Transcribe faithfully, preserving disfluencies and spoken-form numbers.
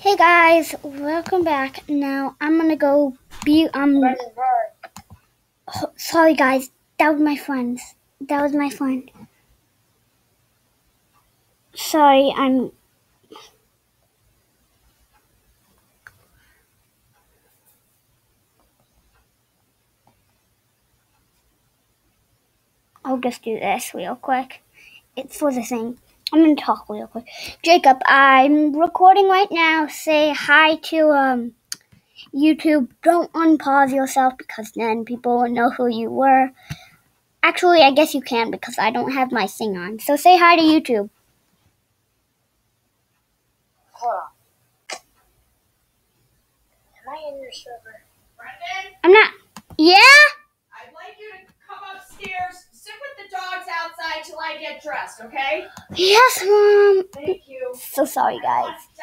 Hey guys, welcome back. Now I'm gonna go be um. oh, sorry guys, that was my friends. That was my friend. Sorry, I'm. I'll just do this real quick. It's for the thing. I'm gonna talk real quick. Jacob, I'm recording right now. Say hi to um YouTube. Don't unpause yourself because then people will know who you were. Actually, I guess you can because I don't have my thing on. So say hi to YouTube. Hold on. Am I in your server? Brendan? I'm not. Yeah? I'd like you to come upstairs, sit with the dogs outside till I get dressed, okay? Yes, Mom. Thank you. So sorry, guys.